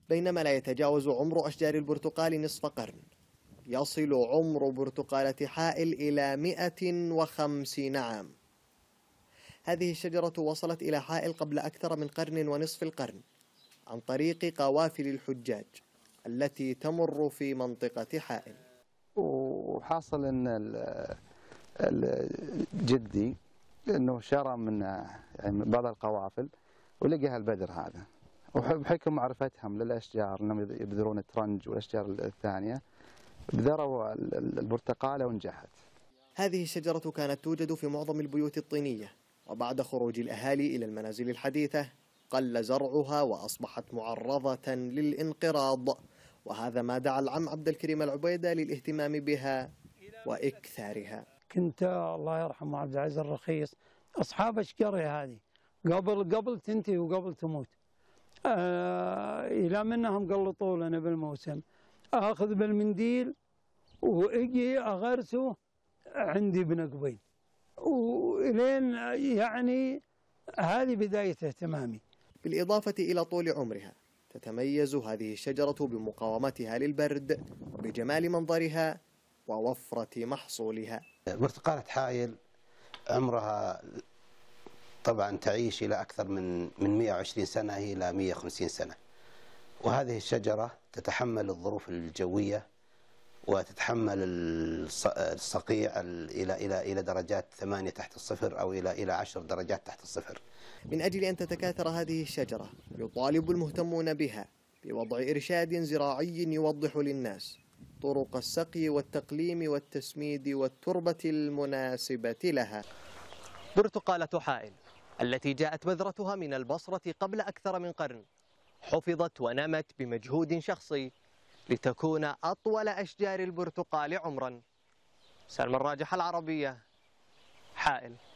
بينما لا يتجاوز عمر أشجار البرتقال نصف قرن، يصل عمر برتقالة حائل إلى 150 عام. هذه الشجرة وصلت إلى حائل قبل أكثر من قرن ونصف القرن عن طريق قوافل الحجاج التي تمر في منطقة حائل. وحاصل أن جدي أنه شرى من يعني بعض القوافل ولقى هالبدر هذا، وبحكم معرفتهم للأشجار أنهم يبذرون الترنج والأشجار الثانية بذروا البرتقالة ونجحت. هذه الشجرة كانت توجد في معظم البيوت الطينية، وبعد خروج الأهالي إلى المنازل الحديثة قل زرعها وأصبحت معرضة للانقراض، وهذا ما دعا العم عبد الكريم العبيدة للاهتمام بها وإكثارها. كنت الله يرحمه عبد العزيز الرخيص أصحاب أشجارها هذه قبل تنتهي وقبل تموت، إلى منهم قلطوا لنا بالموسم، أخذ بالمنديل وإجي أغرسه عندي بن قبيل، وإلين يعني هذه بداية اهتمامي. بالإضافة إلى طول عمرها، تتميز هذه الشجرة بمقاومتها للبرد وبجمال منظرها ووفرة محصولها. برتقالة حائل عمرها طبعا تعيش إلى أكثر من 120 سنة إلى 150 سنة، وهذه الشجرة تتحمل الظروف الجوية وتتحمل الصقيع إلى درجات 8 تحت الصفر أو إلى 10 درجات تحت الصفر. من أجل أن تتكاثر هذه الشجرة يطالب المهتمون بها بوضع إرشاد زراعي يوضح للناس طرق السقي والتقليم والتسميد والتربة المناسبة لها. برتقالة حائل التي جاءت بذرتها من البصرة قبل أكثر من قرن حفظت ونمت بمجهود شخصي لتكون أطول أشجار البرتقال عمرا. سلمان راجح، العربية، حائل.